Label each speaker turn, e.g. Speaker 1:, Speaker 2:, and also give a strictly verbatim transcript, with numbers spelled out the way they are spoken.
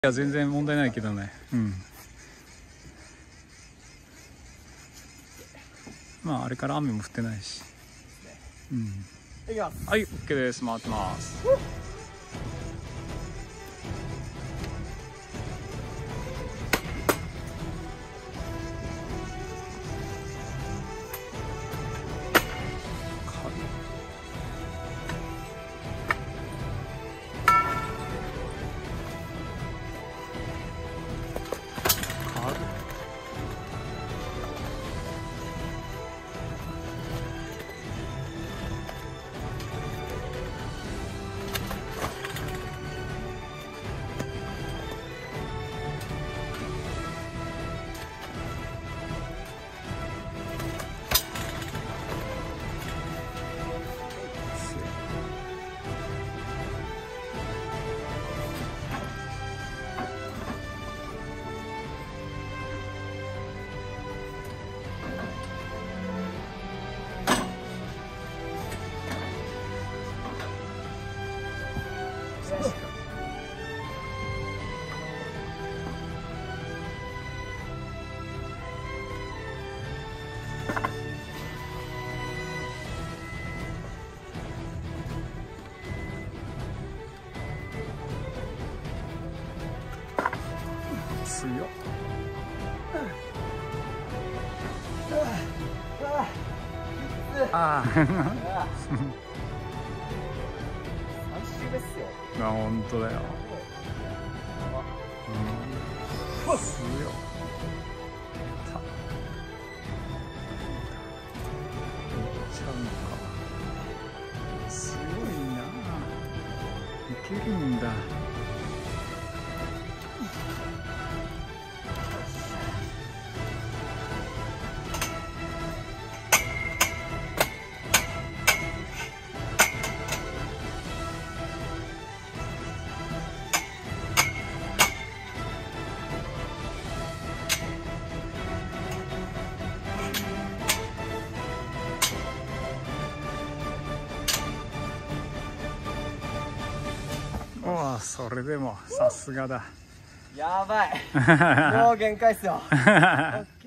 Speaker 1: いや全然問題ないけどね。うん。まああれから雨も降ってないし。うん。
Speaker 2: いきます。
Speaker 1: はい、オッケーです。回ってます。強っ。ああ。
Speaker 2: 三周ですよ。
Speaker 1: あ、本当だよ。うん、強っ。た。いっちゃうのか。強いな。いけるんだ。おお、それでもさすがだ。
Speaker 2: やばい。もう限界っすよ。